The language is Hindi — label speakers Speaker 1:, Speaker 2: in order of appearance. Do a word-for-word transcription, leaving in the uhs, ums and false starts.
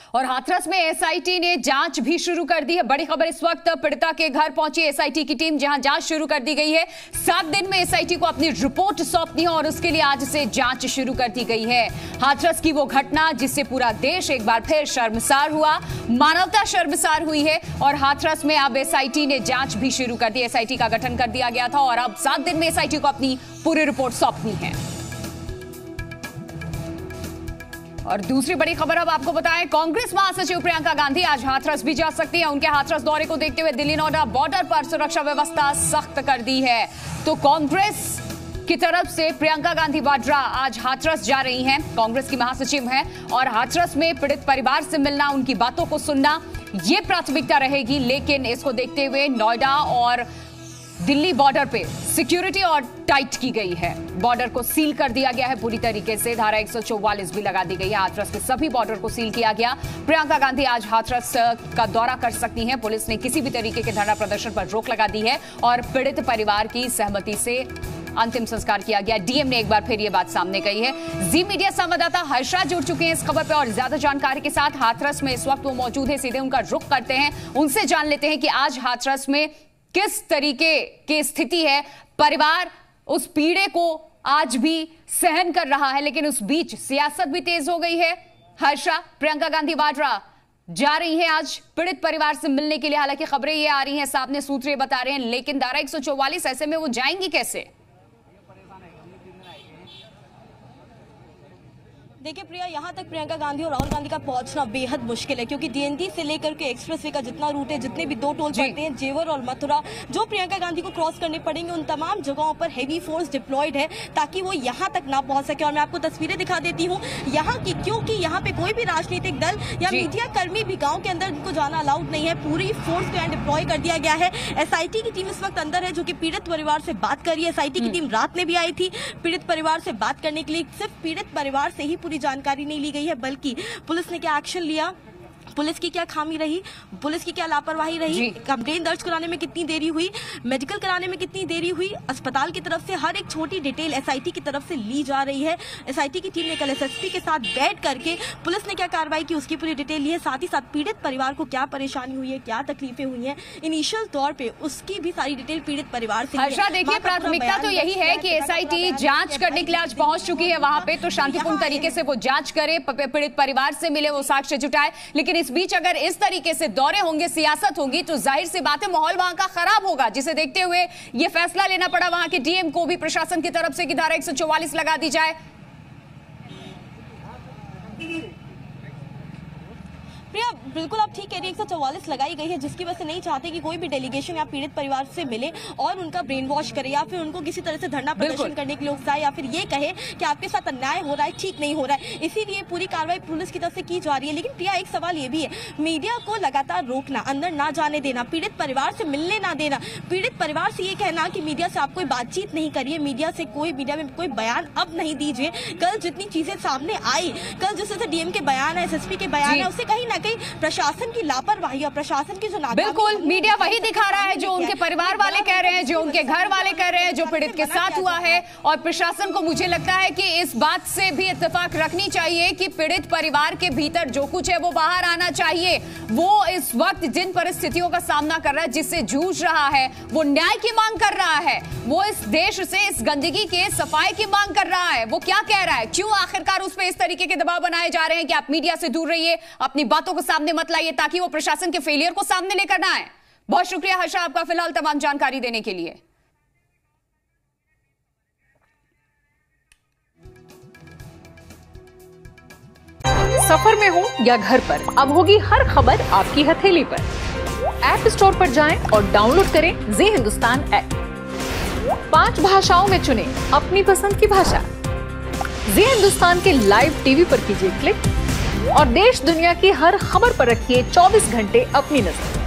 Speaker 1: और हाथरस में एसआईटी ने जांच भी शुरू कर दी है। बड़ी खबर इस वक्त पीड़िता के घर पहुंची एसआईटी की टीम, जहां जांच शुरू कर दी गई है। सात दिन में एसआईटी को अपनी रिपोर्ट सौंपनी है और उसके लिए आज से जांच शुरू कर दी गई है। हाथरस की वो घटना जिससे पूरा देश एक बार फिर शर्मसार हुआ, मानवता शर्मसार हुई है और हाथरस में अब एसआईटी ने जांच भी शुरू कर दी। एसआईटी का गठन कर दिया गया था और अब सात दिन में एसआईटी को अपनी पूरी रिपोर्ट सौंपनी है। और दूसरी बड़ी खबर अब आपको बताएं, कांग्रेस महासचिव प्रियंका गांधी आज हाथरस भी जा सकती है। उनके हाथरस दौरे को देखते हुए दिल्ली नोएडा बॉर्डर पर सुरक्षा व्यवस्था सख्त कर दी है। तो कांग्रेस की तरफ से प्रियंका गांधी वाड्रा आज हाथरस जा रही हैं। कांग्रेस की महासचिव हैं और हाथरस में पीड़ित परिवार से मिलना, उनकी बातों को सुनना, ये प्राथमिकता रहेगी। लेकिन इसको देखते हुए नोएडा और दिल्ली बॉर्डर पे सिक्योरिटी और टाइट की गई है। बॉर्डर को सील कर दिया गया है पूरी तरीके से। धारा एक सौ चौवालीस भी लगा दी गई है। हाथरस के सभी बॉर्डर को सील किया गया। प्रियंका गांधी आज हाथरस का दौरा कर सकती हैं। पुलिस ने किसी भी तरीके के धरना प्रदर्शन पर रोक लगा दी है और पीड़ित परिवार की सहमति से अंतिम संस्कार किया गया। डीएम ने एक बार फिर यह बात सामने कही है। जी मीडिया संवाददाता हर्षा जुड़ चुके हैं इस खबर पर और ज्यादा जानकारी के साथ। हाथरस में इस वक्त वो मौजूद है, सीधे उनका रुख करते हैं, उनसे जान लेते हैं कि आज हाथरस में किस तरीके की स्थिति है। परिवार उस पीड़े को आज भी सहन कर रहा है, लेकिन उस बीच सियासत भी तेज हो गई है। हर्षा, प्रियंका गांधी वाड्रा जा रही है आज पीड़ित परिवार से मिलने के लिए। हालांकि खबरें ये आ रही हैं, सामने सूत्र ये बता रहे हैं, लेकिन धारा एक सौ चौवालीस ऐसे में वो जाएंगी कैसे?
Speaker 2: देखिए प्रिया, यहाँ तक प्रियंका गांधी और राहुल गांधी का पहुंचना बेहद मुश्किल है, क्योंकि डीएनडी से लेकर के एक्सप्रेसवे का जितना रूट है, जितने भी दो टोल पड़ते हैं, जेवर और मथुरा, जो प्रियंका गांधी को क्रॉस करने पड़ेंगे, उन तमाम जगहों पर हेवी फोर्स डिप्लॉयड है ताकि वो यहाँ तक ना पहुंच सके। और मैं आपको तस्वीरें दिखा देती हूँ यहाँ की, क्योंकि यहाँ पे कोई भी राजनीतिक दल या मीडिया कर्मी भी गाँव के अंदर उनको जाना अलाउड नहीं है। पूरी फोर्स को यहाँ डिप्लॉय कर दिया गया है। एसआईटी की टीम इस वक्त अंदर है, जो की पीड़ित परिवार से बात कर रही है। एसआईटी की टीम रात में भी आई थी पीड़ित परिवार से बात करने के लिए। सिर्फ पीड़ित परिवार से ही पूरी जानकारी नहीं ली गई है, बल्कि पुलिस ने क्या एक्शन लिया, पुलिस की क्या खामी रही, पुलिस की क्या लापरवाही रही, कंप्लेन दर्ज कराने में कितनी देरी हुई, मेडिकल कराने में कितनी देरी हुई, अस्पताल की तरफ से हर एक छोटी डिटेल एसआईटी की तरफ से ली जा रही है। एसआईटी की टीम ने कल एसएसपी के साथ बैठ करके पुलिस ने क्या कार्रवाई की उसकी पूरी डिटेल ली है। साथ ही साथ पीड़ित परिवार को क्या परेशानी हुई है, क्या तकलीफें हुई है इनिशियल तौर पे, उसकी भी सारी डिटेल पीड़ित परिवार से।
Speaker 1: हर्षा, देखिए प्राथमिकता तो यही है कि एसआईटी जांच करने के लिए आज पहुंच चुकी है वहां पे, तो शांतिपूर्ण तरीके से वो जांच करे, पीड़ित परिवार से मिले, वो साक्ष्य जुटाए। लेकिन इस बीच अगर इस तरीके से दौरे होंगे, सियासत होगी, तो जाहिर सी बात है माहौल वहां का खराब होगा, जिसे देखते हुए यह फैसला लेना पड़ा वहां के डीएम को भी, प्रशासन की तरफ से, कि धारा एक सौ चौवालीस लगा दी जाए।
Speaker 2: प्रिया, बिल्कुल आप ठीक कह रही है, एक सौ चौवालीस लगाई गई है, जिसकी वजह से नहीं चाहते कि कोई भी डेलीगेशन या पीड़ित परिवार से मिले और उनका ब्रेन वॉश करे या फिर उनको किसी तरह से धरना प्रदर्शन करने के लिए उकसाए या फिर ये कहे कि आपके साथ अन्याय हो रहा है, ठीक नहीं हो रहा है। इसीलिए पूरी कार्रवाई पुलिस की तरफ से की जा रही है। लेकिन प्रिया, एक सवाल ये भी है, मीडिया को लगातार रोकना, अंदर ना जाने देना, पीड़ित परिवार से मिलने ना देना, पीड़ित परिवार से ये कहना कि मीडिया से आप कोई बातचीत नहीं करिए, मीडिया से कोई मीडिया में कोई बयान अब नहीं दीजिए। कल जितनी चीजें सामने आई, कल जिस तरह से डीएम के बयान है, एसएसपी के बयान है, उससे कहीं ना कहीं प्रशासन की लापरवाही और प्रशासन की जो नाकामी,
Speaker 1: बिल्कुल मीडिया वही दिखा रहा है जो उनके परिवार वाले कह रहे हैं, जो उनके घर वाले कह रहे हैं, जो पीड़ित के साथ हुआ है। और प्रशासन को मुझे लगता है कि इस बात से भी इत्तेफाक रखनी चाहिए कि पीड़ित परिवार के भीतर जो कुछ है वो बाहर आना चाहिए। वो इस वक्त जिन परिस्थितियों का सामना कर रहा है, जिससे जूझ रहा है, वो न्याय की मांग कर रहा है, वो इस देश से इस गंदगी के सफाई की मांग कर रहा है। वो क्या कह रहा है, क्यों आखिरकार उस पर इस तरीके के दबाव बनाए जा रहे हैं कि आप मीडिया से दूर रहिए, अपनी बातों को सामने मत लाइए, ताकि वो प्रशासन के फेलियर को सामने लेकर ना आए। बहुत शुक्रिया हर्षा आपका फिलहाल तमाम जानकारी देने के लिए।
Speaker 3: सफर में हो या घर पर, अब होगी हर खबर आपकी हथेली पर। ऐप स्टोर पर जाएं और डाउनलोड करें जी हिंदुस्तान ऐप। पांच भाषाओं में चुनें अपनी पसंद की भाषा। जी हिंदुस्तान के लाइव टीवी पर कीजिए क्लिक और देश दुनिया की हर खबर पर रखिए चौबीस घंटे अपनी नजर।